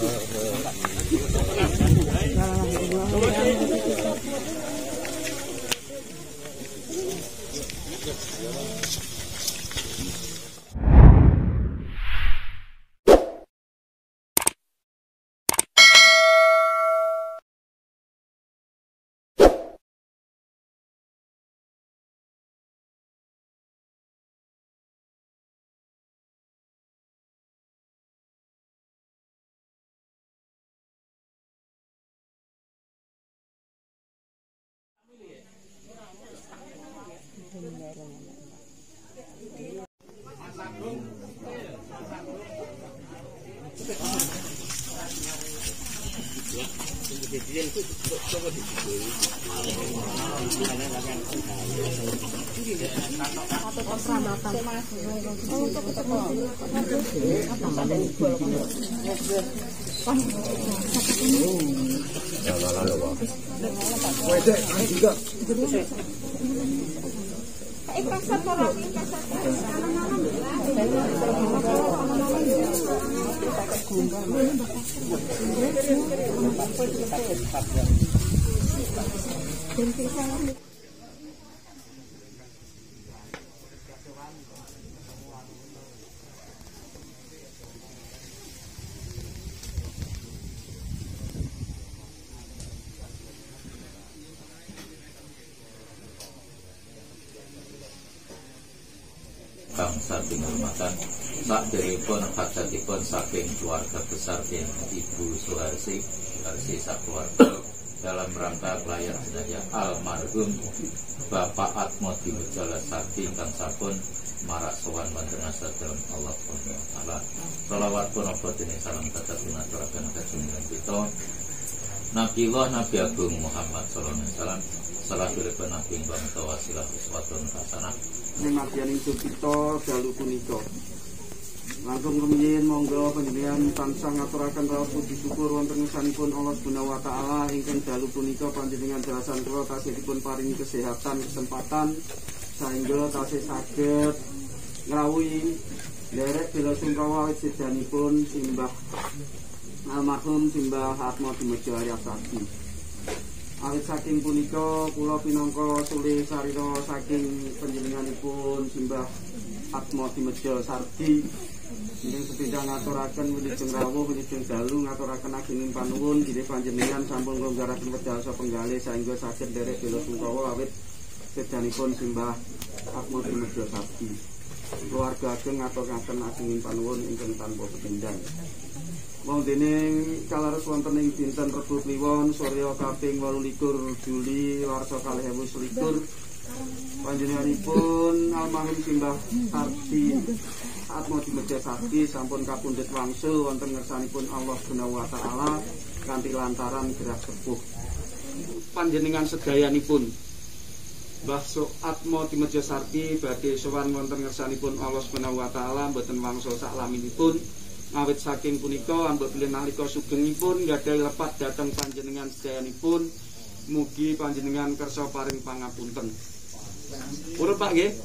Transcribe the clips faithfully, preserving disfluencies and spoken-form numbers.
Bangsa Tinggulmatan sak deripun hajatipun saking keluarga besar Ibu Suharsi Suharsi sakeluarga dalam rangka pelayan jenazah almarhum Bapak Atmo Dimejala Sakti ingkang sampun marak sowan wonten dalam Allah Subhanahu wa taala. Shalawat punapa dene salam tetep ngaturaken kajengipun kita Nabiullah Nabi Agung Muhammad sallallahu alaihi wasallam salahipun Nabi bangsa wasilah uswatun hasanah Nabiyan hidup kita dalu punika. Langsung rumiyin monggo panjenengan tansah ngaturaken rawuh puji syukur wonten ngarsanipun Allah Subhanahu wa taala ingkang dalu punika panjenengan dalasan kula tasih dipun paringi kesehatan kesempatan sehingga tasih saged ngrawuhi nderek bela sungkawa sedanipun simbah almarhum Simbah Atmo Dimejala Sakti. Awit saking punika kula pinangka sule sarira saking panjenenganipun Simbah Atmo Dimejala Sakti ingkang sepindah ngaturaken wilujeng rawuh wilujeng dalu ngaturaken ageng panuwun bilih panjenengan sampun nglonggaraken wedal sapenggalih saengga saged nderek bela sungkawa awit sedanipun Simbah Atmo Dimejala Sakti. Keluarga ageng ngaturaken ageng panuwun ingkang tanpa petindang. Wong dening kalares wonten ing dinten Rebo Kliwon Surya kaping wolulikur Juli warsa kalih ewu selikur panjenenganipun almarhum Simbah Sakti Atmo Dimejala Sakti sampun kapundhut wangsul wonten ngersanipun Allah Subhanahu wa taala kanthi lantaran gerak sepuh panjenengan sedayanipun Mbah Atmo Dimejala Sakti badhe sowan wonten ngersanipun Allah Subhanahu wa taala mboten wangsul saklaminipun. Awit saking punika ambek bilih nalika sugengipun nggadahi lepat dhateng panjenengan sedayanipun mugi panjenengan kersa paring pangapunten. Purun Pak nggih?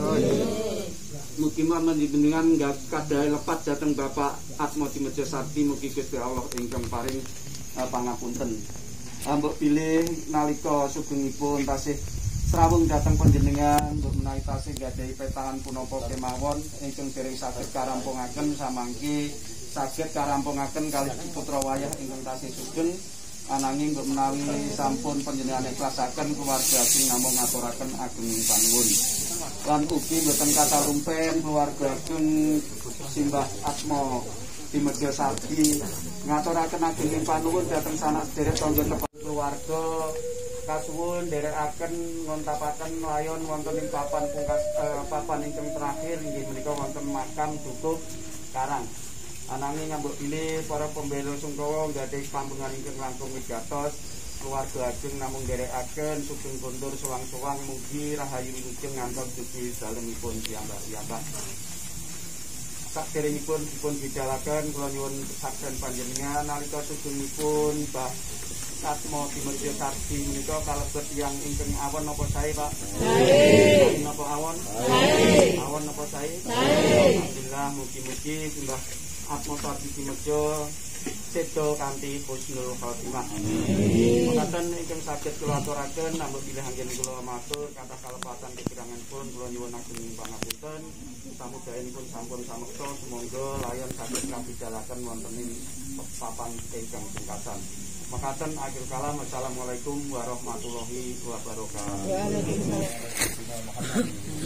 Mugi panjenengan nggadahi lepat dhateng Bapak Atmo Dimejala Sakti mugi Gusti Allah ingkang paring uh, pangapunten. Ambek bilih nalika sugengipun tasih srawung dhateng panjenengan menawi tasih nggadahi petahan punapa kemawon ingkang dereng saged karampungaken samangke saged karampungaken kalih putra wayah ingkang tasih sugeng ananging menawi sampun panjenengan ikhlasaken keluarga asing namung ngaturaken ageng panuwun lan ugi boten kathah rumpen keluarga ageng Simbah Atmo Dimejala Sakti ngaturaken ageng panuwun dhateng sanak sedherek tangga keluarga kasuwun nderekaken ngontapaken layon wonten ing papan pungkas eh, papan ingkang terakhir inggih menika wonten makam Dukuh Karang. Ananging ngambek bilih para pembela sungkawa nggadahi pambengan ingkang langkung wigatos keluarga ageng namung nderekaken sugeng kondur sowang-sowang mugi rahayu wilujeng ngantos dugi dalemipun piyambak-piyambak. Sakderengipun dipun bidhalaken kula nyuwun saken panjenengan nalika sugengipun Mbah Atmo Dimejala Sakti menika kalebet yang ingkang awon napa sae Pak? Sae. Napa awon? Sae. Awon napa sae? Sae. Alhamdulillah mugi-mugi Simbah Atmo Sakti Dimejala sedo kanthi husnul khotimah. Mekaten ingkang saged kula aturaken namung bilih anggen kula matur kathah kalepatan kekiranganipun kula nyuwunaken pangapunten. Samudayanipun sampun samekta sumangga layan saged kabidalaken wonten ing papan ingkang pungkasan. Mekaten akhir kalam, assalamualaikum warahmatullahi wabarakatuh. Waalaikumsalam.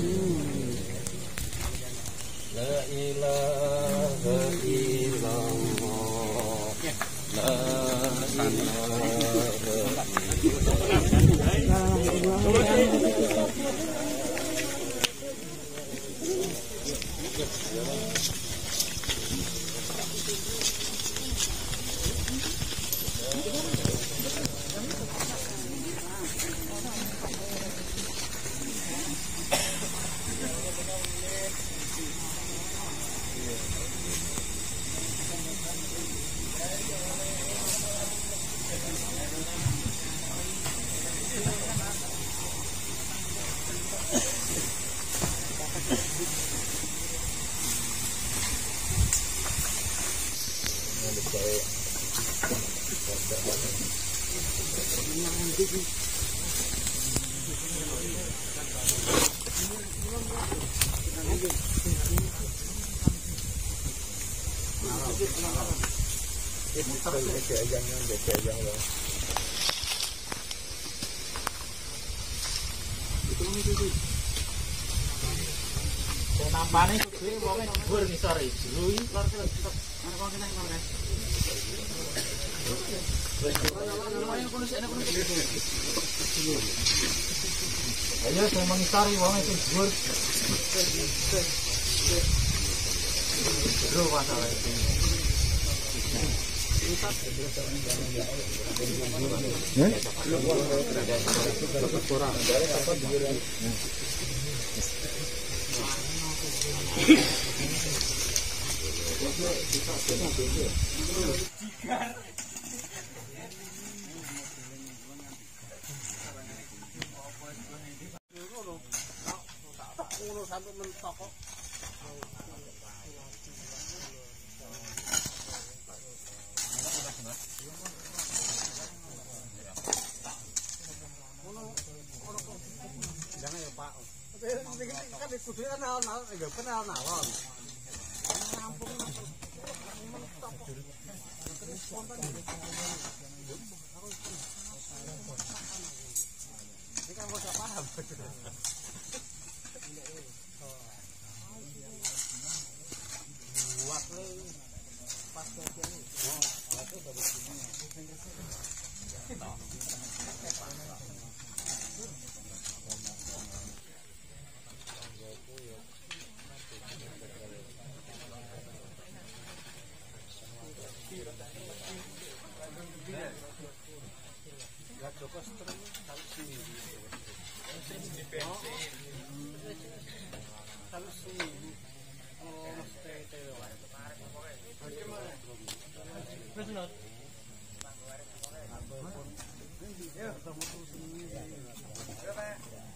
La ilaha illallah. La ilaha nampane kudu wonge dhuwur ngisor iki. Lho iki lor terus. Ana kok kene kok. Ayo saya mengisari wonge itu dhuwur. Lho masalah iki. Sampai mentok kok. Jangan ya Pak. Kan diskusi kan nal-nal, enggak kenal nalon. Rampung mentok. Spontan. Ini kan bocah paham. Buat le pas kene. Oh, itu bagus ini. Ya,